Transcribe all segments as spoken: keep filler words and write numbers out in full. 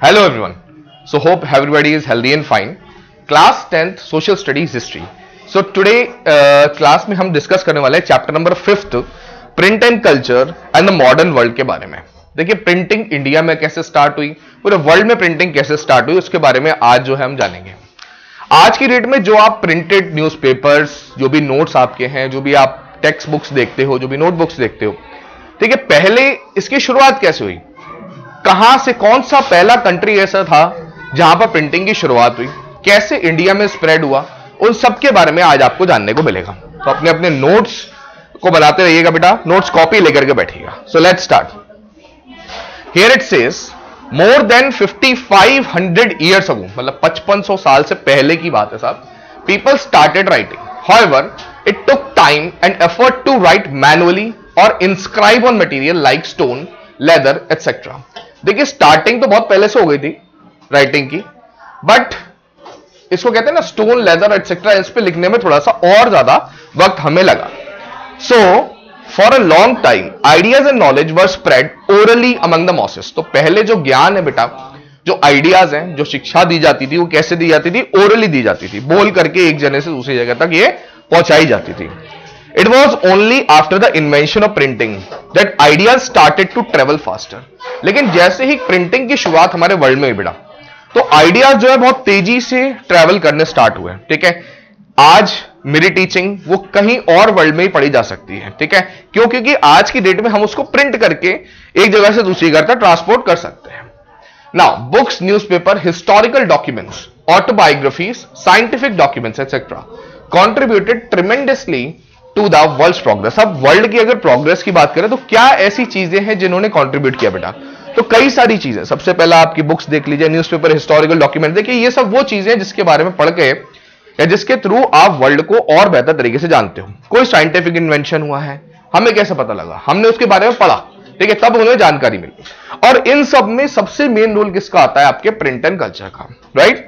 Hello everyone. So hope everybody is healthy and fine. Class tenth Social Studies History. So today uh, class में हम discuss करने वाले हैं chapter number fifth print and culture and the modern world के बारे में. देखिए printing India में कैसे स्टार्ट हुई, पूरे वर्ल्ड में प्रिंटिंग कैसे स्टार्ट हुई, उसके बारे में आज जो है हम जानेंगे. आज की डेट में जो आप प्रिंटेड न्यूज़पेपर्स, जो भी नोट्स आपके हैं, जो भी आप टेक्स्ट बुक्स देखते हो, जो भी नोटबुक्स देखते हो, ठीक है, पहले इसकी शुरुआत कैसे हुई, कहां से, कौन सा पहला कंट्री ऐसा था जहां पर प्रिंटिंग की शुरुआत हुई, कैसे इंडिया में स्प्रेड हुआ, उन सब के बारे में आज आपको जानने को मिलेगा. तो अपने अपने नोट्स को बनाते रहिएगा बेटा, नोट्स कॉपी लेकर के बैठिएगा. So let's start. Here it says more than fifty five hundred years ago, मतलब पचपन सौ साल से पहले की बात है साहब, people started writing. However it took time and effort to write manually और inscribe on material like stone, leather etcetera. देखिए स्टार्टिंग तो बहुत पहले से हो गई थी राइटिंग की, बट इसको कहते हैं ना स्टोन, लेदर एटसेट्रा, इस पे लिखने में थोड़ा सा और ज्यादा वक्त हमें लगा. So for a long time ideas and knowledge were spread orally among the masses. तो पहले जो ज्ञान है बेटा, जो आइडियाज हैं, जो शिक्षा दी जाती थी, वो कैसे दी जाती थी, ओरली दी जाती थी, बोल करके एक जगह से दूसरी जगह तक ये पहुंचाई जाती थी. It was only after the invention of printing that ideas started to travel faster. लेकिन जैसे ही प्रिंटिंग की शुरुआत हमारे वर्ल्ड में हुई बेटा, तो आइडियाज जो है बहुत तेजी से ट्रेवल करने स्टार्ट हुए. ठीक है, आज मेरी टीचिंग वो कहीं और वर्ल्ड में ही पढ़ी जा सकती है. ठीक है, क्यों? क्योंकि आज की डेट में हम उसको प्रिंट करके एक जगह से दूसरी जगह तक ट्रांसपोर्ट कर सकते हैं. Now books, newspaper, historical documents, autobiographies, scientific documents etcetera contributed tremendously to the world progress. अब वर्ल्ड की अगर प्रोग्रेस की बात करें तो क्या ऐसी चीजें हैं जिन्होंने कंट्रीब्यूट किया बेटा? तो कई सारी चीजें. सबसे पहला आपकी बुक्स देख लीजिए, न्यूज़पेपर, हिस्टोरिकल डॉक्यूमेंट. देखिए ये सब वो चीजें हैं जिसके बारे में पढ़ के या जिसके थ्रू आप वर्ल्ड को और बेहतर तरीके से जानते हो. कोई साइंटिफिक इन्वेंशन हुआ है, हमें कैसे पता लगा? हमने उसके बारे में पढ़ा, ठीक है, तब उन्हें जानकारी मिली. और इन सब में सबसे मेन रोल किसका आता है? आपके प्रिंट एंड कल्चर का, राइट.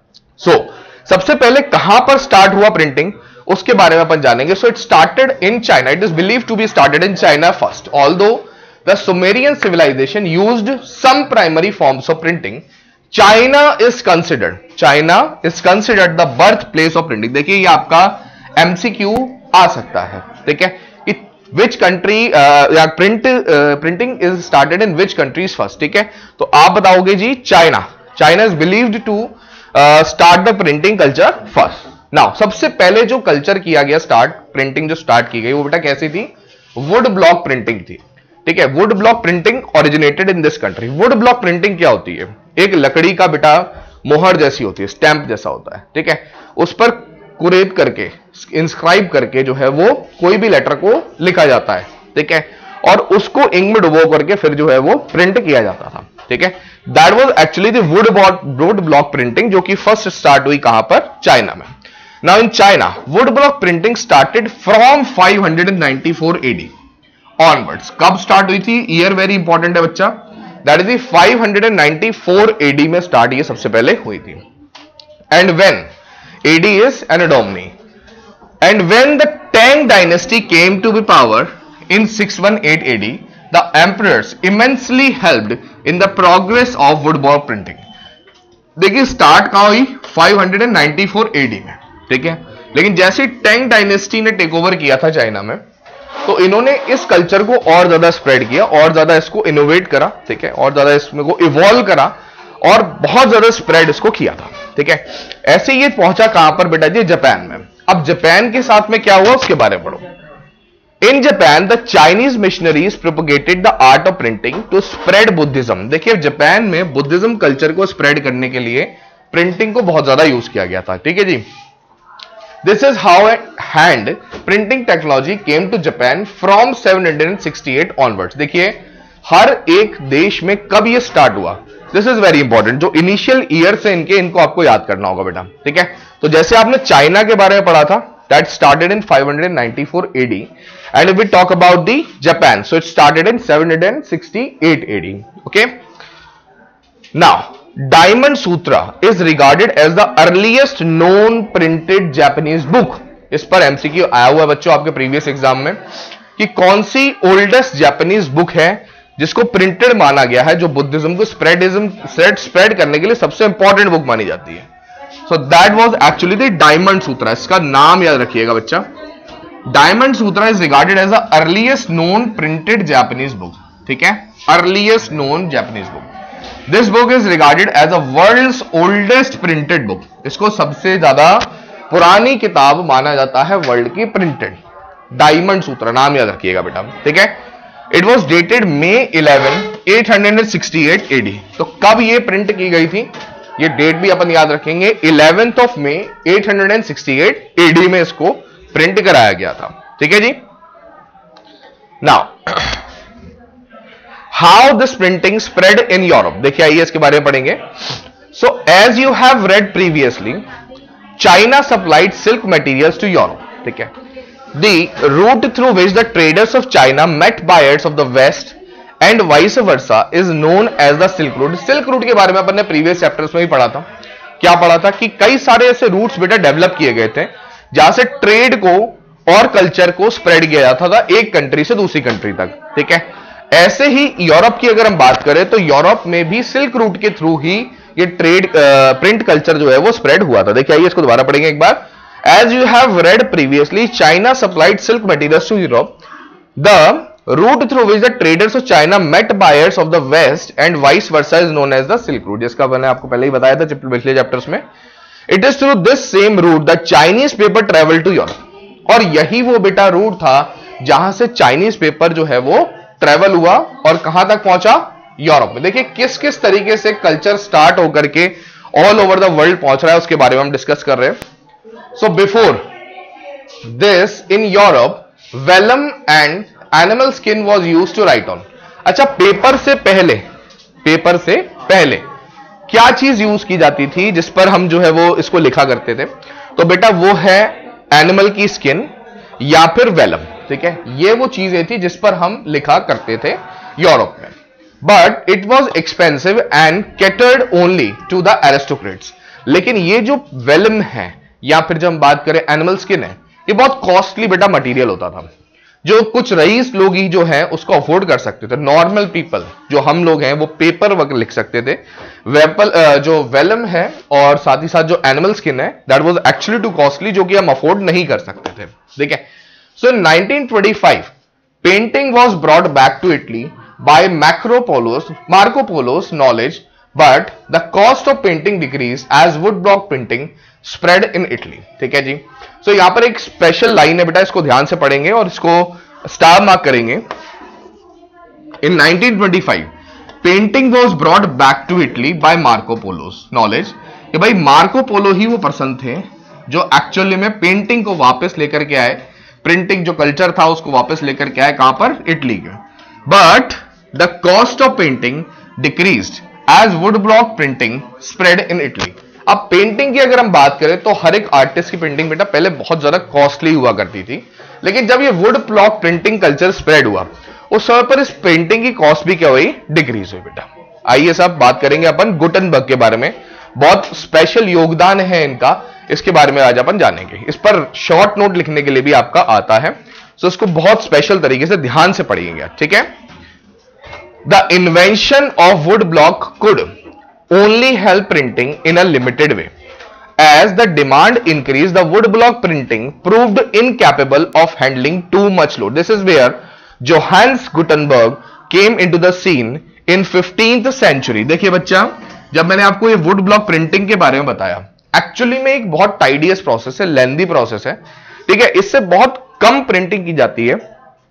सो सबसे पहले कहां पर स्टार्ट हुआ प्रिंटिंग, उसके बारे में अपन जानेंगे. So it started in China. It is believe to be started in China first. Although the Sumerian civilization used some primary forms of printing, China is considered China is considered the birthplace of printing. देखिए ये आपका MCQ आ सकता है. ठीक है, which country या print printing is started in which countries first. ठीक है, तो आप बताओगे जी China. China is believed to start the printing culture first. Now सबसे पहले जो कल्चर किया गया स्टार्ट, प्रिंटिंग जो स्टार्ट की गई, वो बेटा कैसी थी? वुड ब्लॉक प्रिंटिंग थी. ठीक है, wood block printing originated in this country. Wood block printing क्या होती है? एक लकड़ी का बेटा मोहर जैसी होती है, स्टैंप जैसा होता है. ठीक है, उस पर कुरेद करके, इंस्क्राइब करके जो है वो कोई भी लेटर को लिखा जाता है. ठीक है, और उसको इंक में डुबो करके फिर जो है वो प्रिंट किया जाता था. ठीक है, that was actually the wood wood block printing, जो कि फर्स्ट स्टार्ट हुई कहां पर? चाइना में. Now in China, wood block printing started from five ninety-four A D onwards. कब स्टार्ट हुई थी? ईयर वेरी इंपॉर्टेंट है बच्चा. That is five ninety-four A D में स्टार्ट ये सबसे पहले हुई थी. And when A D is Anno Domini. And when the Tang dynasty came to be power in six eighteen A D, the emperors immensely helped in the progress of wood block printing. देखिए start कहां हुई? five ninety-four A D में. ठीक है, लेकिन जैसे Tang dynasty ने take over किया था चाइना में, तो इन्होंने इस कल्चर को और ज्यादा स्प्रेड किया, और ज्यादा इसको इनोवेट करा. ठीक है, और ज्यादा इसमें को इवॉल्व करा और बहुत ज्यादा स्प्रेड इसको किया था. ठीक है, ऐसे ये पहुंचा कहां पर बेटा जी? जापान में. अब जापान के साथ में क्या हुआ उसके बारे में पढ़ो. In Japan the Chinese missionaries propagated the art of printing to spread Buddhism. देखिए जापान में बुद्धिज्म कल्चर को स्प्रेड करने के लिए प्रिंटिंग को बहुत ज्यादा यूज किया गया था. ठीक है जी. This is how hand printing technology came to Japan from seven sixty-eight onwards. देखिए हर एक देश में कब ये स्टार्ट हुआ, दिस इज वेरी इंपॉर्टेंट. जो इनिशियल ईयर से इनके, इनको आपको याद करना होगा बेटा. ठीक है, तो जैसे आपने चाइना के बारे में पढ़ा था, that started in five ninety-four A D, and if we talk about the Japan, so it started in seven sixty-eight A D. Okay, now diamond sutra is regarded as the earliest known printed Japanese book. इस पर MCQ आया हुआ है बच्चों आपके previous exam में कि कौन सी ओल्डेस्ट जापानीज बुक है जिसको प्रिंटेड माना गया है, जो बुद्धिज्म को स्प्रेडिज्म स्प्रेड करने के लिए सबसे इंपॉर्टेंट बुक मानी जाती है. So that was actually the diamond sutra. इसका नाम याद रखिएगा बच्चा. Diamond sutra is regarded as the earliest known printed Japanese book. ठीक है, earliest known Japanese book. This book is regarded as a world's oldest printed book. इसको सबसे ज्यादा पुरानी किताब माना जाता है वर्ल्ड की प्रिंटेड. डायमंड सूत्रा नाम याद रखिएगा बेटा. ठीक है, it was dated May eleven eight hundred sixty eight AD. तो कब ये प्रिंट की गई थी, ये डेट भी अपन याद रखेंगे. Eleventh of May eight hundred sixty eight AD में इसको प्रिंट कराया गया था. ठीक है जी. Now how this printing spread in Europe. देखिए आइए इसके बारे में पढ़ेंगे. So as you have read previously, China supplied silk materials to Europe. ठीक है, the route through which the traders of China met buyers of the West and vice versa is known as the Silk Route. Silk Route के बारे में अपन ने previous chapters में ही पढ़ा था. क्या पढ़ा था कि कई सारे ऐसे रूट्स बेटा डेवलप किए गए थे जहां से ट्रेड को और कल्चर को स्प्रेड किया जाता था एक कंट्री से दूसरी कंट्री तक. ठीक है, ऐसे ही यूरोप की अगर हम बात करें तो यूरोप में भी सिल्क रूट के थ्रू ही ये ट्रेड प्रिंट कल्चर जो है वो स्प्रेड हुआ था. देखिए आइए इसको दोबारा पढ़ेंगे एक बार. As you have read previously, China supplied silk materials to Europe. The route through which the traders of China met buyers of the West and vice versa is known as the Silk Route. जिसका मैंने आपको पहले ही बताया था पिछले chapters में. It is through this same route that Chinese paper traveled to Europe. और यही वो बेटा रूट था जहां से चाइनीज पेपर जो है वो ट्रेवल हुआ और कहां तक पहुंचा, यूरोप में. देखिए किस किस तरीके से कल्चर स्टार्ट होकर के ऑल ओवर द वर्ल्ड पहुंच रहा है उसके बारे में हम डिस्कस कर रहे हैं. So before this in Europe, vellum and animal skin was used to write on. अच्छा, पेपर से पहले पेपर से पहले क्या चीज यूज की जाती थी जिस पर हम जो है वो इसको लिखा करते थे? तो बेटा वो है एनिमल की स्किन या फिर वेलम. ठीक है, ये वो चीजें थी जिस पर हम लिखा करते थे यूरोप में. But it was expensive and catered only to the aristocrats. लेकिन ये जो वेलम है या फिर जब हम बात करें एनिमल स्किन है, ये बहुत कॉस्टली बेटा मटेरियल होता था. जो कुछ रईस लोग ही जो है उसको अफोर्ड कर सकते थे. नॉर्मल पीपल जो हम लोग हैं वो पेपर वर्क लिख सकते थे. वेपल जो वेलम है और साथ ही साथ जो एनिमल स्किन है that was actually too costly, जो कि हम अफोर्ड नहीं कर सकते थे. ठीक है, so in nineteen twenty five painting was brought back to Italy by Marco Polo's Marco Polo's knowledge, but the cost of painting decrease as wood block printing spread in Italy. ठीक है जी. सो so, यहां पर एक स्पेशल लाइन है बेटा, इसको ध्यान से पढ़ेंगे और इसको स्टार मार्क करेंगे. In nineteen twenty five painting was brought back to Italy by Marco Polo's knowledge. कि भाई मार्को पोलो ही वो पर्सन थे जो एक्चुअली में पेंटिंग को वापस लेकर के आए, प्रिंटिंग जो कल्चर था उसको वापस लेकर के आए. कहां पर? इटली के. But the cost of painting decreased as wood block printing spread in Italy. अब पेंटिंग की अगर हम बात करें तो हर एक आर्टिस्ट की पेंटिंग बेटा पहले बहुत ज्यादा कॉस्टली हुआ करती थी. लेकिन जब ये wood block printing culture spread हुआ उस समय पर इस पेंटिंग की कॉस्ट भी क्या हुई? डिक्रीज हुई बेटा. आइए साहब बात करेंगे अपन गुटनबर्ग के बारे में. बहुत स्पेशल योगदान है इनका, इसके बारे में आज अपन जानेंगे. इस पर शॉर्ट नोट लिखने के लिए भी आपका आता है, तो इसको बहुत स्पेशल तरीके से ध्यान से पढ़िएगा. ठीक है. The invention of wood block could only help printing in a limited way. As the demand increased, the wood block printing proved incapable of handling too much load. This is where Johannes Gutenberg came into the scene in fifteenth century. देखिए बच्चा, जब मैंने आपको ये wood block printing के बारे में बताया, एक्चुअली में एक बहुत टाइडियस प्रोसेस है, लेंथी प्रोसेस है. ठीक है, इससे बहुत कम प्रिंटिंग की जाती है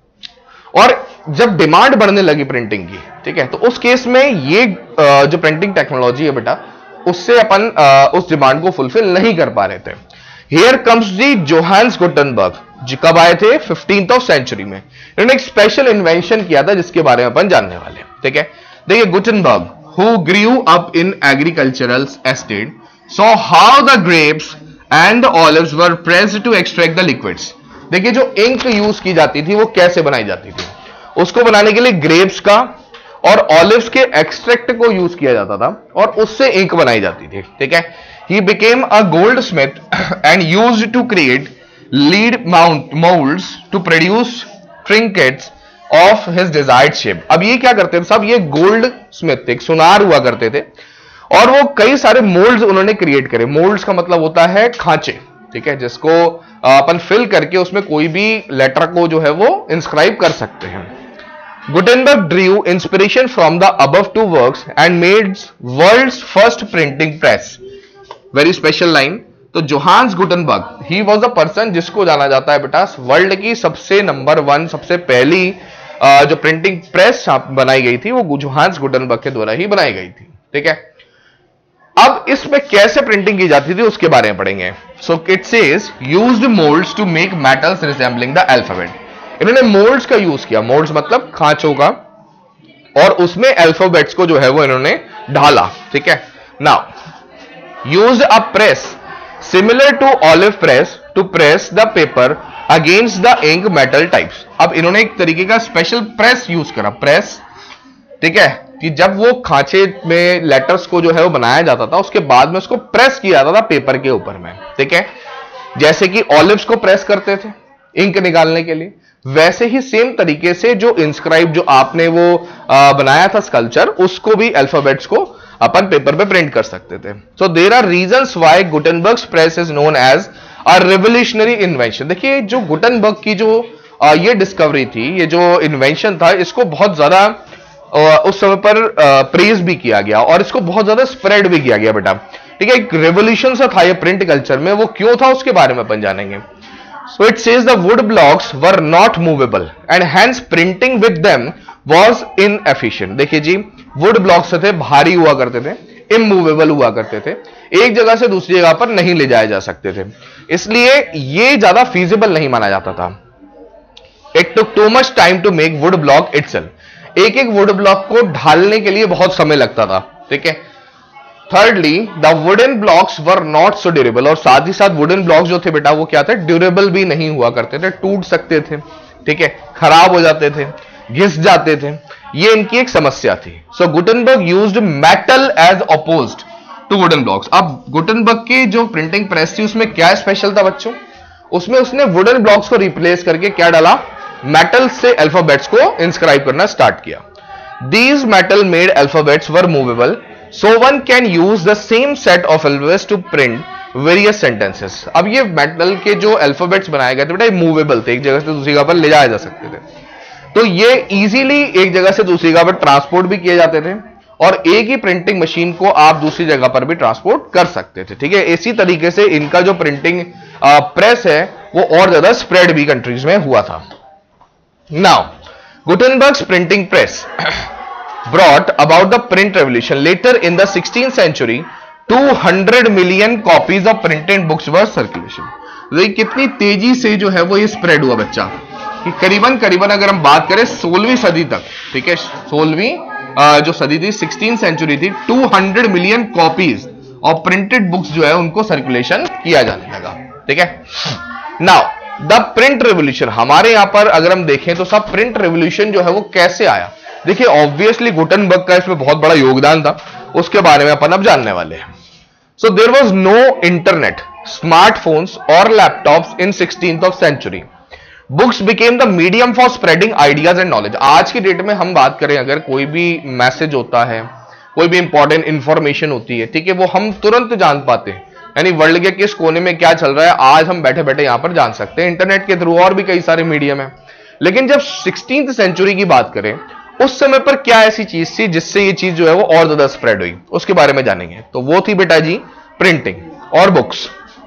और जब डिमांड बढ़ने लगी प्रिंटिंग की, ठीक है, तो उस केस में ये जो प्रिंटिंग टेक्नोलॉजी है बेटा उससे अपन उस डिमांड को फुलफिल नहीं कर पा रहे थे. Here comes the Johannes Gutenberg, जो कब आए थे? फिफ्टींथ ऑफ सेंचुरी में. इन्होंने एक स्पेशल इन्वेंशन किया था जिसके बारे में अपन जानने वाले हैं. ठीक है, देखिए Gutenberg who grew up in agricultural estate saw how the grapes and the olives were pressed to extract the liquids. देखिए जो इंक यूज की जाती थी वो कैसे बनाई जाती थी? उसको बनाने के लिए ग्रेप्स का और ऑलिव्स के एक्सट्रैक्ट को यूज किया जाता था और उससे इंक बनाई जाती थी. ठीक है, he became a goldsmith and used to create lead mount moulds to produce trinkets of his desired shape. अब ये क्या करते थे सब, ये गोल्ड स्मिथ एक सुनार हुआ करते थे और वो कई सारे मोल्ड्स उन्होंने क्रिएट करे। मोल्ड्स का मतलब होता है खांचे, ठीक है, जिसको अपन फिल करके उसमें कोई भी लेटर को जो है वो इंस्क्राइब कर सकते हैं। Gutenberg drew inspiration from the above two works and made world's first printing press. Very special line. तो Johannes Gutenberg, he was the person जिसको जाना जाता है बेटा वर्ल्ड की सबसे नंबर वन, सबसे पहली जो प्रिंटिंग प्रेस बनाई गई थी वो जोहान्स गुटनबर्ग के द्वारा ही बनाई गई थी, ठीक है। अब इसमें कैसे प्रिंटिंग की जाती थी उसके बारे में पढ़ेंगे। So it says used moulds to make metals resembling the alphabet. इन्होंने मोल्ड्स का यूज किया, मोल्ड्स मतलब खांचों का, और उसमें अल्फाबेट्स को जो है वो इन्होंने ढाला, ठीक है। Now used a press similar to olive press to press the paper against the ink metal types. अब इन्होंने एक तरीके का स्पेशल प्रेस यूज करा, प्रेस, ठीक है, कि जब वो खांचे में लेटर्स को जो है वो बनाया जाता था उसके बाद में उसको प्रेस किया जाता था पेपर के ऊपर में, ठीक है। जैसे कि ऑलिव्स को प्रेस करते थे इंक निकालने के लिए, वैसे ही सेम तरीके से जो इंस्क्राइब जो आपने वो आ, बनाया था स्कल्पचर, उसको भी अल्फाबेट्स को अपन पेपर पे प्रिंट कर सकते थे। So there are reasons why Gutenberg's press is known as a revolutionary invention. देखिए जो गुटेनबर्ग की जो आ, ये डिस्कवरी थी, ये जो इन्वेंशन था, इसको बहुत ज्यादा उस समय पर प्रेज भी किया गया और इसको बहुत ज्यादा स्प्रेड भी किया गया बेटा, ठीक है। एक रेवोल्यूशन सा था ये प्रिंट कल्चर में, वो क्यों था उसके बारे में अपन जानेंगे। So it says the wood blocks were not movable and hence printing with them was inefficient. देखिए जी, वुड ब्लॉक्स थे, भारी हुआ करते थे, इमूवेबल हुआ करते थे, एक जगह से दूसरी जगह पर नहीं ले जाए जा सकते थे, इसलिए ये ज्यादा फीजिबल नहीं माना जाता था। It took too much time to make wood block itself. एक एक वुड ब्लॉक को ढालने के लिए बहुत समय लगता था, ठीक है। Thirdly the wooden blocks were not so durable, और साथ ही साथ वुडन ब्लॉक्स जो थे बेटा वो क्या थे, ड्यूरेबल भी नहीं हुआ करते थे, टूट सकते थे, ठीक है, खराब हो जाते थे, घिस जाते थे, ये इनकी एक समस्या थी। So Gutenberg used metal as opposed to wooden blocks. अब गुटेनबर्ग की जो प्रिंटिंग प्रेस थी उसमें क्या स्पेशल था बच्चों, उसमें उसने वुडन ब्लॉक्स को रिप्लेस करके क्या डाला, मेटल से अल्फाबेट्स को इंस्क्राइब करना स्टार्ट किया। These metal made alphabets were movable, so one can use the same set of alphabets to print various sentences. अब ये मेटल के जो अल्फाबेट्स बनाए गए थे बेटा मूवेबल थे, एक जगह से दूसरी जगह पर ले जाए जा सकते थे, तो ये इजीली एक जगह से दूसरी जगह पर ट्रांसपोर्ट भी किए जाते थे और एक ही प्रिंटिंग मशीन को आप दूसरी जगह पर भी ट्रांसपोर्ट कर सकते थे, ठीक है। इसी तरीके से इनका जो प्रिंटिंग प्रेस है वो और ज्यादा स्प्रेड भी कंट्रीज में हुआ था। Now Gutenberg's printing press brought about the print revolution. Later in the sixteenth century, two hundred million copies of printed books were circulation. देखिए कितनी तेजी से जो है वो ये स्प्रेड हुआ बच्चा, कि करीबन करीबन अगर हम बात करें सोलहवीं सदी तक, ठीक है, सोलहवीं जो सदी थी, सिक्सटीन सेंचुरी थी, two hundred million copies of printed books जो है उनको सर्कुलेशन किया जाने लगा, ठीक है। नाउ द प्रिंट रेवोल्यूशन, हमारे यहां पर अगर हम देखें तो सब प्रिंट रेवोल्यूशन जो है वो कैसे आया। देखिए ऑब्वियसली गुटेनबर्ग का इसमें बहुत बड़ा योगदान था, उसके बारे में अपन अब जानने वाले हैं। So there was no internet, smartphones और laptops in sixteenth of century. Books became the medium for spreading ideas and knowledge. आज की डेट में हम बात करें, अगर कोई भी मैसेज होता है, कोई भी इंपॉर्टेंट इंफॉर्मेशन होती है, ठीक है, वो हम तुरंत जान पाते हैं, यानी वर्ल्ड के किस कोने में क्या चल रहा है आज हम बैठे बैठे यहां पर जान सकते हैं इंटरनेट के थ्रू, और भी कई सारे मीडियम है। लेकिन जब सिक्सटीन्थ सेंचुरी की बात करें उस समय पर क्या ऐसी चीज थी जिससे ये चीज जो है वो और ज्यादा स्प्रेड हुई, उसके बारे में जानेंगे। तो वो थी बेटा जी प्रिंटिंग और books.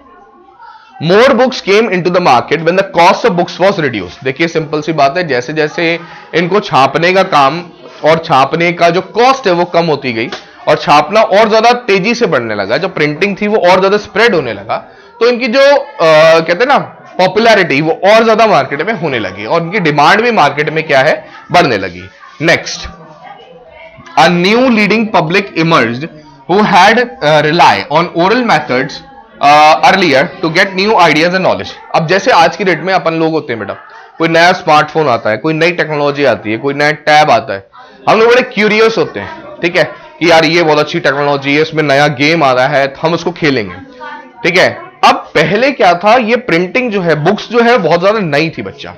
More books came into the market when the cost of books was reduced. देखिए सिंपल सी बात है, जैसे जैसे इनको छापने का काम और छापने का जो कॉस्ट है वो कम होती गई और छापना और ज्यादा तेजी से बढ़ने लगा, जो प्रिंटिंग थी वो और ज्यादा स्प्रेड होने लगा, तो इनकी जो आ, कहते हैं ना पॉपुलैरिटी वो और ज्यादा मार्केट में होने लगी और इनकी डिमांड भी मार्केट में क्या है, बढ़ने लगी। Next, a new leading public emerged who had uh, rely on oral methods uh, earlier to get new ideas and knowledge. अब जैसे आज की डेट में अपन लोग होते हैं बेटा, कोई नया स्मार्टफोन आता है, कोई नई टेक्नोलॉजी आती है, कोई नया टैब आता है, हम लोग बड़े क्यूरियस होते हैं, ठीक है, कि यार ये बहुत अच्छी टेक्नोलॉजी है, इसमें नया गेम आ रहा है, हम उसको खेलेंगे, ठीक है। अब पहले क्या था, ये प्रिंटिंग जो है, बुक्स जो है बहुत ज्यादा नई थी बच्चा,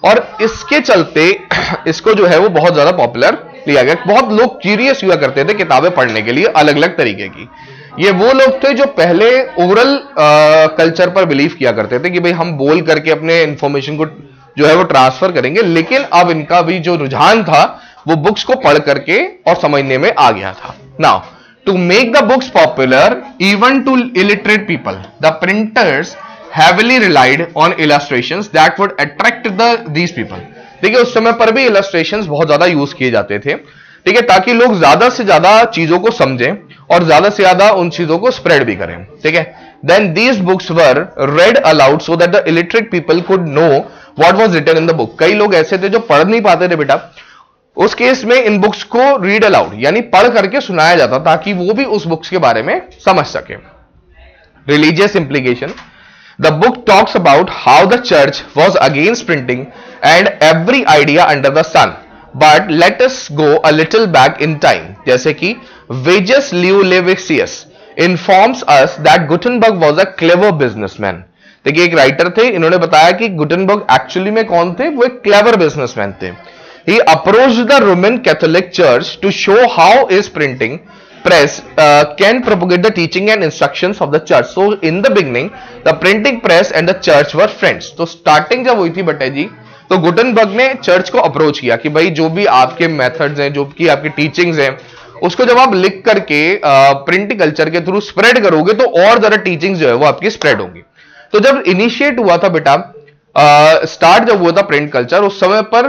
और इसके चलते इसको जो है वो बहुत ज्यादा पॉपुलर लिया गया। बहुत लोग क्यूरियस हुआ करते थे किताबें पढ़ने के लिए अलग अलग तरीके की। ये वो लोग थे जो पहले ओरल कल्चर पर बिलीव किया करते थे कि भाई हम बोल करके अपने इंफॉर्मेशन को जो है वो ट्रांसफर करेंगे, लेकिन अब इनका भी जो रुझान था वो बुक्स को पढ़ करके और समझने में आ गया था। Now to make the books popular even to illiterate people, the printers heavily relied on illustrations that would attract the these people। देखिए उस समय पर भी illustrations बहुत ज्यादा यूज किए जाते थे, ठीक है, ताकि लोग ज्यादा से ज्यादा चीजों को समझें और ज्यादा से ज्यादा उन चीजों को स्प्रेड भी करें, ठीक है। Then these books were read aloud so that the illiterate people could know what was written in the book। कई लोग ऐसे थे जो पढ़ नहीं पाते थे बेटा, उस केस में इन बुक्स को रीड अलाउड यानी पढ़ करके सुनाया जाता ताकि वो भी उस बुक्स के बारे में समझ सके। Religious implication, the book talks about how the church was against printing and every idea under the sun, but let us go a little back in time। जैसे कि Vejas Liulevixius informs us that Gutenberg was a clever businessman। देखिए एक writer थे, इन्होंने बताया कि Gutenberg actually में कौन थे, वो एक क्लेवर बिजनेसमैन थे। He approached the Roman Catholic Church to show how is printing press uh, can propagate the teaching and instructions of the church। So in the beginning the printing press and the church were friends। तो starting जब हुई थी बेटा जी, तो Gutenberg ने church को approach किया कि भाई जो भी आपके मेथड्स हैं, जो कि आपकी टीचिंग्स हैं, उसको जब आप लिख करके प्रिंटिंग कल्चर के थ्रू स्प्रेड करोगे तो और ज्यादा टीचिंग्स जो है वो आपकी स्प्रेड होंगी। तो जब इनिशिएट हुआ था बेटा, स्टार्ट जब हुआ था प्रिंट कल्चर, उस समय पर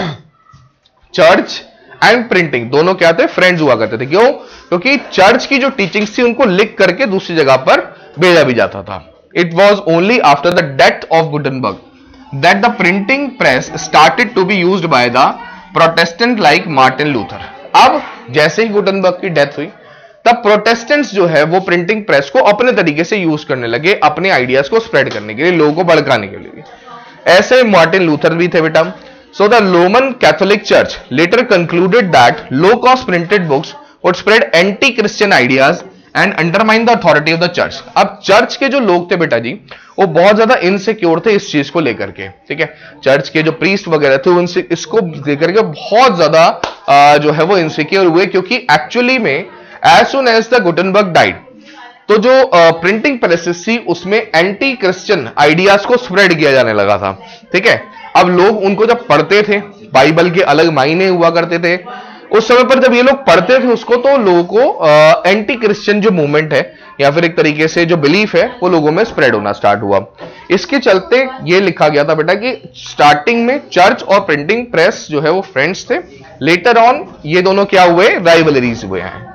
चर्च एंड प्रिंटिंग दोनों क्या थे, फ्रेंड्स हुआ करते थे। क्यों? क्योंकि चर्च की जो टीचिंग्स थी उनको लिख करके दूसरी जगह पर भेजा भी जाता था। It was only after the death of Gutenberg that the printing press started to be used by the Protestant like Martin Luther. अब जैसे ही गुटनबर्ग की डेथ हुई तब प्रोटेस्टेंट्स जो है वो प्रिंटिंग प्रेस को अपने तरीके से यूज करने लगे, अपने आइडियाज को स्प्रेड करने के लिए, लोगों को भड़काने के लिए। ऐसे मार्टिन लूथर भी थे बेटा। So the Roman Catholic Church later concluded that low-cost printed books would spread anti-Christian ideas and undermine the authority of the church। अब चर्च के जो लोग थे बेटा जी, वो बहुत ज्यादा इनसिक्योर थे इस चीज को लेकर के, ठीक है। चर्च के जो प्रीस्ट वगैरह थे उनसे इसको लेकर के बहुत ज्यादा जो है वो इनसिक्योर हुए, क्योंकि एक्चुअली में as soon as the Gutenberg died, तो जो प्रिंटिंग प्रेसेस थी उसमें एंटी क्रिश्चियन आइडियाज को स्प्रेड किया जाने लगा था, ठीक है। अब लोग उनको जब पढ़ते थे, बाइबल के अलग मायने हुआ करते थे उस समय पर, जब ये लोग पढ़ते थे उसको, तो लोगों को एंटी क्रिश्चियन जो मूवमेंट है या फिर एक तरीके से जो बिलीफ है वो लोगों में स्प्रेड होना स्टार्ट हुआ। इसके चलते ये लिखा गया था बेटा कि स्टार्टिंग में चर्च और प्रिंटिंग प्रेस जो है वो फ्रेंड्स थे, लेटर ऑन ये दोनों क्या हुए, राइवलरीज हुए हैं।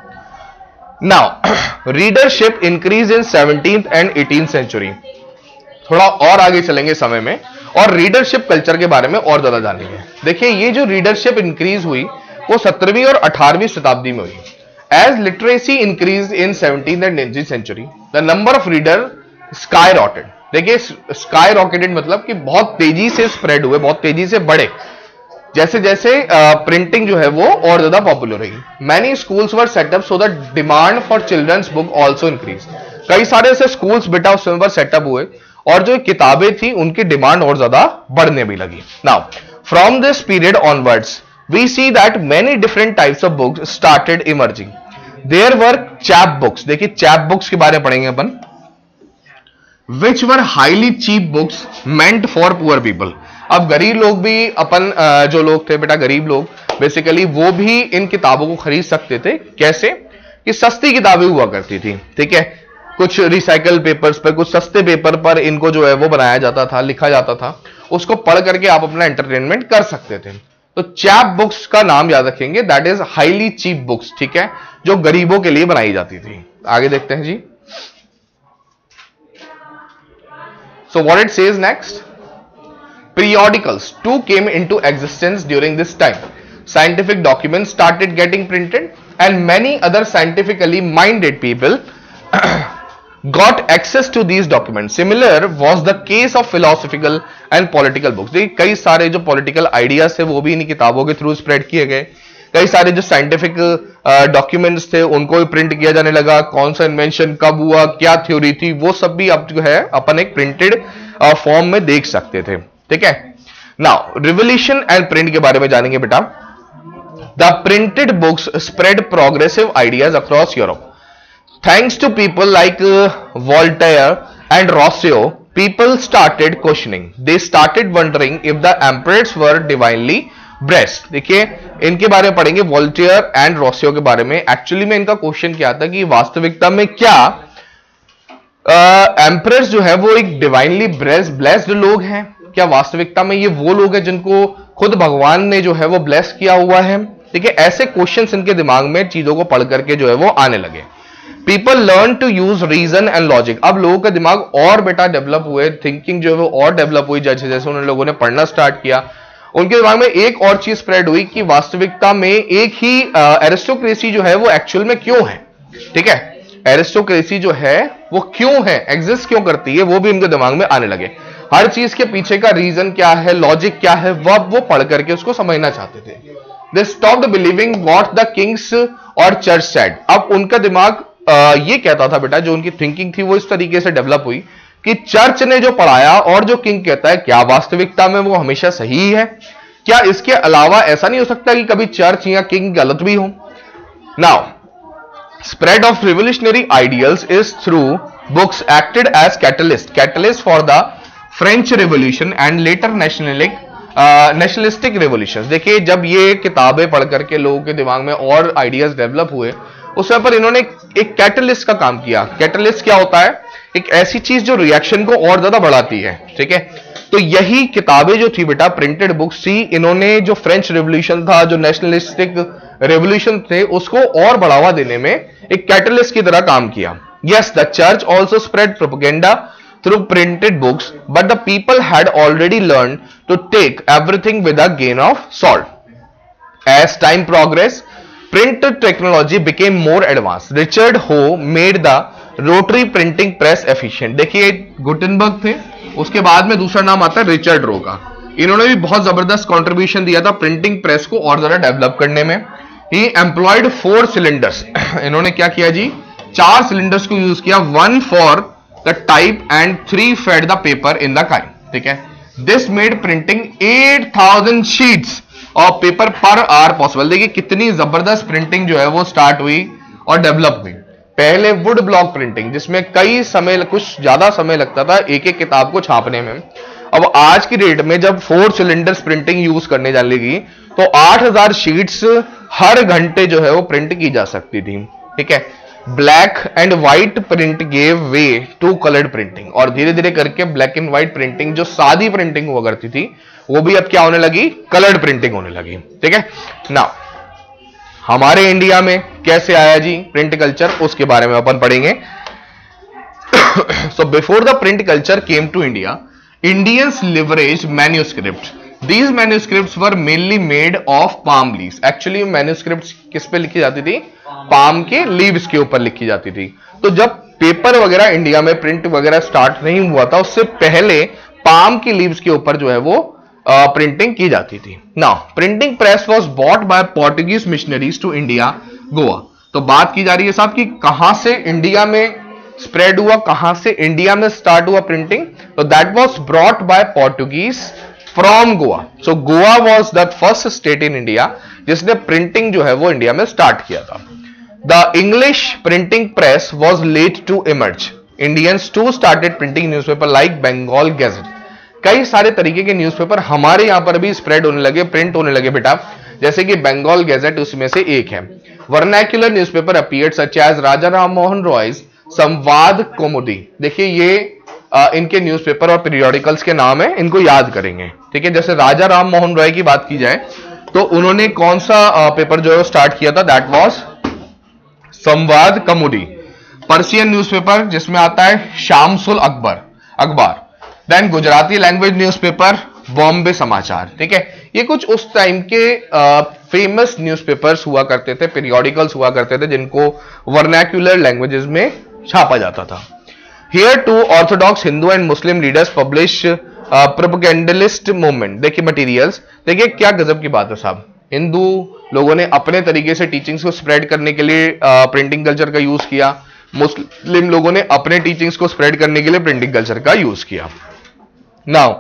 Now readership increase in seventeenth and eighteenth century. थोड़ा और आगे चलेंगे समय में और रीडरशिप कल्चर के बारे में और ज्यादा जानेंगे। देखिए ये जो रीडरशिप इंक्रीज हुई वो सत्रहवीं और अठारहवीं शताब्दी में हुई। As literacy increase in seventeenth and eighteenth century the number of reader skyrocketed. देखिए स्काई रॉकेटेड मतलब कि बहुत तेजी से स्प्रेड हुए, बहुत तेजी से बढ़े, जैसे जैसे प्रिंटिंग जो है वो और ज्यादा पॉपुलर रही। Many schools were set up so the demand for children's book also increase. कई सारे ऐसे स्कूल्स बेटा उस समय पर सेटअप हुए और जो किताबें थी उनकी डिमांड और ज्यादा बढ़ने भी लगी। Now from this period onwards we see that many different types of books started emerging. There were chap books. देखिए चैप बुक्स के बारे में पढ़ेंगे अपन, which were highly cheap books meant for poor people. अब गरीब लोग भी, अपन जो लोग थे बेटा गरीब लोग, बेसिकली वो भी इन किताबों को खरीद सकते थे। कैसे? कि सस्ती किताबें हुआ करती थी, ठीक है, कुछ रिसाइकल पेपर्स पर, कुछ सस्ते पेपर पर इनको जो है वो बनाया जाता था, लिखा जाता था, उसको पढ़ करके आप अपना एंटरटेनमेंट कर सकते थे। तो चैप बुक्स का नाम याद रखेंगे, that is highly cheap books, ठीक है, जो गरीबों के लिए बनाई जाती थी। आगे देखते हैं जी। So what it says next, periodicals too came into existence during this time. Scientific documents started getting printed and many other scientifically minded people got access to these documents. Similar was the case of philosophical and political books. देखिए कई सारे जो political ideas थे वो भी इन किताबों के through spread किए गए। कई सारे जो साइंटिफिक डॉक्यूमेंट्स uh, थे उनको भी प्रिंट किया जाने लगा। कौन सा इन्वेंशन कब हुआ, क्या थ्योरी थी, वो सब भी अब जो है अपन एक प्रिंटेड फॉर्म uh, में देख सकते थे, ठीक है। नाउ रिवोल्यूशन एंड प्रिंट के बारे में जानेंगे बेटा. The printed books spread progressive ideas across Europe. Thanks to people like uh, Voltaire and Rousseau, people started questioning. They started wondering if the emperors were divinely blessed. देखिए इनके बारे में पढ़ेंगे, वोल्टेयर एंड रोसियो के बारे में. Actually में इनका क्वेश्चन क्या था कि वास्तविकता में क्या एम्परर्स uh, जो है वो एक डिवाइनली ब्लेस्ड लोग हैं? क्या वास्तविकता में ये वो लोग हैं जिनको खुद भगवान ने जो है वो ब्लेस किया हुआ है? ठीक है, ऐसे क्वेश्चंस इनके दिमाग में चीजों को पढ़ करके जो है वो आने लगे. People learn to use reason and logic. अब लोगों का दिमाग और बेटा डेवलप हुए, थिंकिंग जो है वो और डेवलप हुई. जैसे जैसे उन लोगों ने पढ़ना स्टार्ट किया, उनके दिमाग में एक और चीज स्प्रेड हुई कि वास्तविकता में एक ही एरिस्टोक्रेसी जो है वो एक्चुअल में क्यों है. ठीक है, एरिस्टोक्रेसी जो है वो क्यों है, एग्जिस्ट क्यों करती है, वो भी उनके दिमाग में आने लगे. हर चीज के पीछे का रीजन क्या है, लॉजिक क्या है, वह वो पढ़ करके उसको समझना चाहते थे. They stopped believing what the kings और चर्च सेड. अब उनका दिमाग Uh, ये कहता था बेटा, जो उनकी थिंकिंग थी वो इस तरीके से डेवलप हुई कि चर्च ने जो पढ़ाया और जो किंग कहता है, क्या वास्तविकता में वो हमेशा सही है? क्या इसके अलावा ऐसा नहीं हो सकता कि कभी चर्च या किंग गलत भी हो? Now spread of revolutionary ideals is through books acted as catalyst catalyst for the French revolution and later national nationalistic revolution. देखिए जब ये किताबें पढ़ करके लोगों के दिमाग में और आइडियाज डेवलप हुए, उस पर इन्होंने एक कैटलिस्ट का काम किया. कैटलिस्ट क्या होता है? एक ऐसी चीज जो रिएक्शन को और ज्यादा बढ़ाती है. ठीक है, तो यही किताबें जो थी बेटा, प्रिंटेड बुक्स थी, इन्होंने जो फ्रेंच रिवोल्यूशन था, जो नेशनलिस्टिक रिवोल्यूशन थे, उसको और बढ़ावा देने में एक कैटलिस्ट की तरह काम किया. Yes, the church also spread propaganda through printed books, but the people had already learn to take everything with a grain of salt. As time progress, print technology became more advanced. Richard Hoe made the rotary printing press efficient. देखिए Gutenberg थे, उसके बाद में दूसरा नाम आता है Richard रो का. इन्होंने भी बहुत जबरदस्त कंट्रीब्यूशन दिया था प्रिंटिंग प्रेस को और ज्यादा डेवलप करने में. He employed four cylinders. इन्होंने क्या किया जी? चार सिलेंडर्स को यूज किया. One for the type and three fed the paper in the काइन. ठीक है, this made printing eight thousand sheets और पेपर पर आवर पॉसिबल. देखिए कितनी जबरदस्त प्रिंटिंग जो है वो स्टार्ट हुई और डेवलप हुई. पहले वुड ब्लॉक प्रिंटिंग, जिसमें कई समय, कुछ ज्यादा समय लगता था एक एक किताब को छापने में. अब आज की डेट में जब फोर सिलेंडर्स प्रिंटिंग यूज करने जाने लगी तो आठ हज़ार शीट्स हर घंटे जो है वो प्रिंट की जा सकती थी. ठीक है, black and white print gave way to coloured printing. और धीरे धीरे करके ब्लैक एंड व्हाइट प्रिंटिंग, जो सादी प्रिंटिंग हुआ करती थी, वो भी अब क्या होने लगी? कलर्ड प्रिंटिंग होने लगी. ठीक है, नाउ हमारे इंडिया में कैसे आया जी प्रिंट कल्चर, उसके बारे में अपन पढ़ेंगे. So before the print culture came to India, Indians leverage manuscript. These manuscripts were mainly made of palm leaves. Actually manuscripts किस पे लिखी जाती थी? पाम के लीव्स के ऊपर लिखी जाती थी. तो जब पेपर वगैरह इंडिया में प्रिंट वगैरह स्टार्ट नहीं हुआ था, उससे पहले पाम की लीव्स के ऊपर जो है वो प्रिंटिंग uh, की जाती थी. Now printing press was bought by Portuguese missionaries to India, Goa. तो बात की जा रही है साहब कि कहां से इंडिया में स्प्रेड हुआ, कहां से इंडिया में स्टार्ट हुआ प्रिंटिंग? तो that was brought by Portuguese from Goa. So Goa was the first state in India जिसने प्रिंटिंग जो है वो इंडिया में स्टार्ट किया था. The English printing press was late to emerge. Indians too started printing newspaper like Bengal gazette. कई सारे तरीके के न्यूज़पेपर हमारे यहां पर भी स्प्रेड होने लगे, प्रिंट होने लगे बेटा, जैसे कि बंगाल गैजेट उसमें से एक है. Vernacular newspaper appeared such as Raja Ram Mohan Roy's Sambad Kaumudi. देखिए ये आ, इनके न्यूज़पेपर और पीरियोडिकल्स के नाम है, इनको याद करेंगे. ठीक है, जैसे राजा राम मोहन रॉय की बात की जाए तो उन्होंने कौन सा आ, पेपर जो है स्टार्ट किया था? दैट वाज संवाद कौमुदी. पर्शियन न्यूज़पेपर जिसमें आता है Shamsul Akbar Akhbar. Then Gujarati language newspaper Bombay Samachar. ठीक है, ये कुछ उस टाइम के फेमस न्यूज़पेपर्स हुआ करते थे, पीरियोडिकल्स हुआ करते थे, जिनको वर्नाक्युलर लैंग्वेजेस में छापा जाता था. Here too orthodox Hindu and Muslim leaders publish propagandist movement. देखिए मटेरियल्स, देखिए क्या गजब की बात है साहब. हिंदू लोगों ने अपने तरीके से टीचिंग्स को स्प्रेड करने के लिए प्रिंटिंग कल्चर का यूज किया, मुस्लिम लोगों ने अपने टीचिंग्स को स्प्रेड करने के लिए प्रिंटिंग कल्चर का यूज किया. Now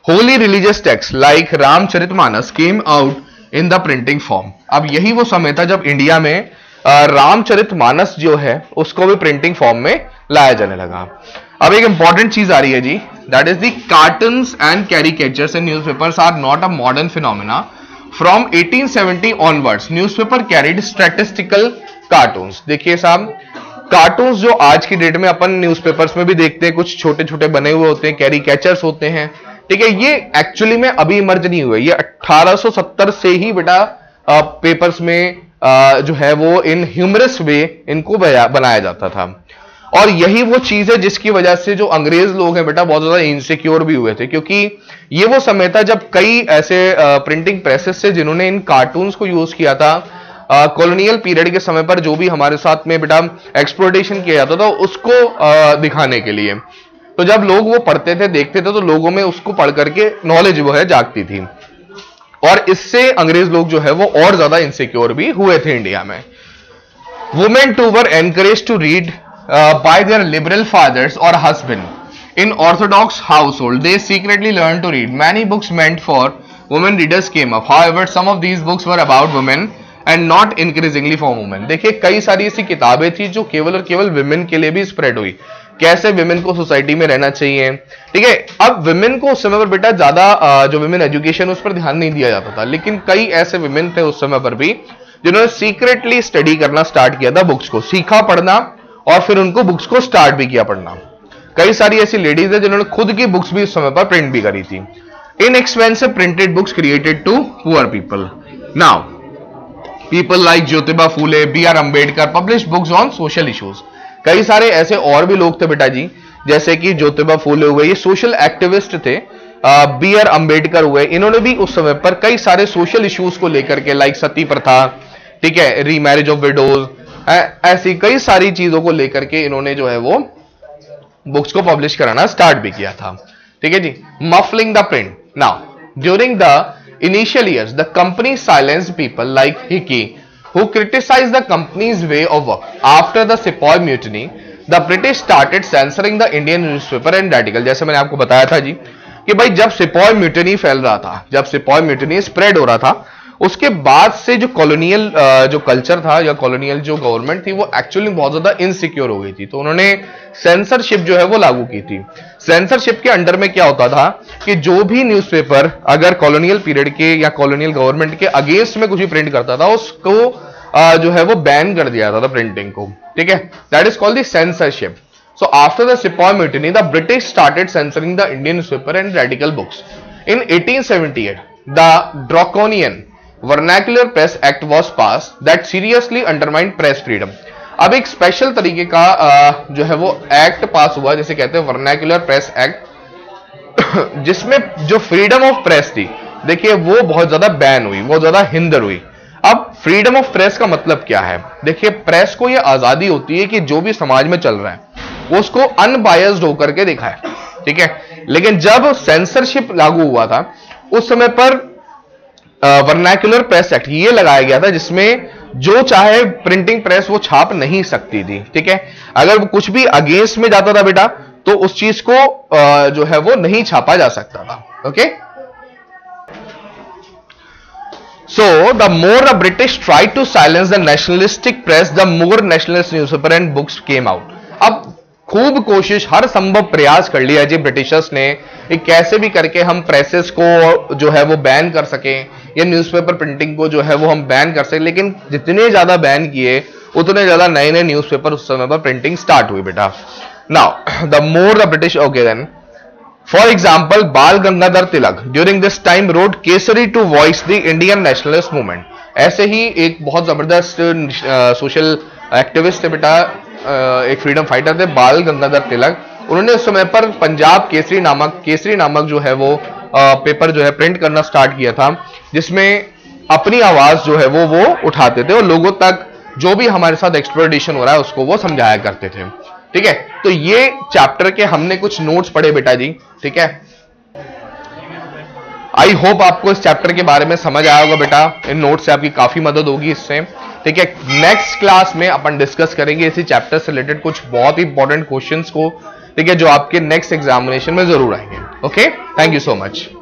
holy religious text like Ramcharitmanas came out in the printing form. अब यही वो समय था जब इंडिया में रामचरितमानस जो है उसको भी प्रिंटिंग फॉर्म में लाया जाने लगा। अब एक इंपॉर्टेंट चीज आ रही है जी, that is the cartoons and caricatures in newspapers are not a modern phenomena. From eighteen seventy onwards newspaper carried statistical cartoons. देखिए साहब, कार्टून्स जो आज की डेट में अपन न्यूज़पेपर्स में भी देखते हैं, कुछ छोटे छोटे बने हुए होते हैं, कैरिकेचर्स होते हैं, ठीक है, ये एक्चुअली में अभी इमर्ज नहीं हुए, ये अठारह सौ सत्तर से ही बेटा पेपर्स में आ, जो है वो इन ह्यूमरस वे इनको बनाया जाता था। और यही वो चीज है जिसकी वजह से जो अंग्रेज लोग हैं बेटा बहुत ज्यादा इनसिक्योर भी हुए थे, क्योंकि ये वो समय था जब कई ऐसे प्रिंटिंग प्रेसेस से जिन्होंने इन कार्टून्स को यूज किया था कॉलोनियल पीरियड के समय पर, जो भी हमारे साथ में बेटा एक्सप्लोइटेशन किया जाता था उसको आ, दिखाने के लिए। तो जब लोग वो पढ़ते थे, देखते थे, तो लोगों में उसको पढ़ करके नॉलेज वो है जागती थी, और इससे अंग्रेज लोग जो है वो और ज्यादा इनसिक्योर भी हुए थे इंडिया में। Women too were encourage to read by their liberal fathers और husband in orthodox household, they secretly learn to read many books meant for women readers came up, however some of these books were about women and not increasingly for women. देखिए कई सारी ऐसी किताबें थी जो केवल और केवल विमेन के लिए भी स्प्रेड हुई, कैसे विमेन को सोसाइटी में रहना चाहिए, ठीक है। अब विमेन को उस समय पर बेटा ज्यादा जो विमेन एजुकेशन उस पर ध्यान नहीं दिया जाता था, लेकिन कई ऐसे विमेन थे उस समय पर भी जिन्होंने सीक्रेटली स्टडी करना स्टार्ट किया था, बुक्स को सीखा पढ़ना, और फिर उनको बुक्स को स्टार्ट भी किया पढ़ना। कई सारी ऐसी लेडीज है जिन्होंने खुद की बुक्स भी उस समय पर प्रिंट भी करी थी। Inexpensive printed books created to poor people. Now people like Jyotiba Phule, B R Ambedkar publish books on social issues. कई सारे ऐसे और भी लोग थे बेटा जी, जैसे कि ज्योतिबा फूले हुए, ये सोशल एक्टिविस्ट थे, बी आर अम्बेडकर हुए, इन्होंने भी उस समय पर कई सारे सोशल इश्यूज को लेकर के, लाइक सती प्रथा, ठीक है, रीमैरिज ऑफ विडोज, ऐसी कई सारी चीजों को लेकर के इन्होंने जो है वो बुक्स को पब्लिश कराना स्टार्ट भी किया था, ठीक है जी। Muffling the print. Now during the initial years the company silenced people like Hickey who criticized the company's way of work. After the Sepoy mutiny the British started censoring the Indian newspaper and radical। जैसे मैंने आपको बताया था जी कि भाई जब sepoy mutiny फैल रहा था, जब सिपॉय म्यूटनी स्प्रेड हो रहा था, उसके बाद से जो कॉलोनियल जो कल्चर था या कॉलोनियल जो गवर्नमेंट थी वो एक्चुअली बहुत ज्यादा इनसिक्योर हो गई थी, तो उन्होंने सेंसरशिप जो है वो लागू की थी। सेंसरशिप के अंडर में क्या होता था कि जो भी न्यूज़पेपर अगर कॉलोनियल पीरियड के या कॉलोनियल गवर्नमेंट के अगेंस्ट में कुछ भी प्रिंट करता था उसको जो है वो बैन कर दिया जाता था प्रिंटिंग को, ठीक है, that is called the censorship. So after the sepoy mutiny the British started censoring the Indian newspaper and radical books. In eighteen seventy eight the draconian vernacular press act was pass that seriously undermined press freedom. अब एक special तरीके का जो है वो act पास हुआ, जैसे कहते हैं वर्नाक्युलर प्रेस एक्ट, जिसमें जो फ्रीडम ऑफ प्रेस थी देखिए वो बहुत ज्यादा बैन हुई, बहुत ज्यादा हिंदर हुई। अब फ्रीडम ऑफ प्रेस का मतलब क्या है? देखिए प्रेस को ये आजादी होती है कि जो भी समाज में चल रहा है वो उसको अनबायस्ड होकर के दिखाए, ठीक है। लेकिन जब सेंसरशिप लागू हुआ था उस समय पर वर्नाक्युलर प्रेस एक्ट ये लगाया गया था, जिसमें जो चाहे प्रिंटिंग प्रेस वो छाप नहीं सकती थी, ठीक है। अगर वो कुछ भी अगेंस्ट में जाता था बेटा तो उस चीज को जो है वो नहीं छापा जा सकता था, okay. So the more the British tried to silence the nationalistic press the more nationalist newspaper and books came out. अब खूब कोशिश, हर संभव प्रयास कर लिया जी ब्रिटिशर्स ने कैसे भी करके हम प्रेसेस को जो है वो बैन कर सकें या न्यूज़पेपर प्रिंटिंग को जो है वो हम बैन कर सकें, लेकिन जितने ज्यादा बैन किए उतने ज्यादा नए नए न्यूज़पेपर उस समय पर प्रिंटिंग स्टार्ट हुई बेटा। Now the more the British, okay then for example Bal Gangadhar Tilak during this time wrote Kesari to voice the Indian nationalist movement. ऐसे ही एक बहुत जबरदस्त सोशल एक्टिविस्ट थे बेटा, एक फ्रीडम फाइटर थे बाल गंगाधर तिलक। उन्होंने उस समय पर पंजाब केसरी नामक केसरी नामक जो है वो आ, पेपर जो है प्रिंट करना स्टार्ट किया था, जिसमें अपनी आवाज जो है वो वो उठाते थे और लोगों तक जो भी हमारे साथ एक्सप्लोइटेशन हो रहा है उसको वो समझाया करते थे, ठीक है। तो ये चैप्टर के हमने कुछ नोट्स पढ़े बेटा जी, ठीक है। आई होप आपको इस चैप्टर के बारे में समझ आया होगा बेटा, इन नोट्स से आपकी काफी मदद होगी इससे, ठीक है। नेक्स्ट क्लास में अपन डिस्कस करेंगे इसी चैप्टर से रिलेटेड कुछ बहुत ही इंपॉर्टेंट क्वेश्चंस को, ठीक है, जो आपके नेक्स्ट एग्जामिनेशन में जरूर आएंगे। Okay, thank you so much.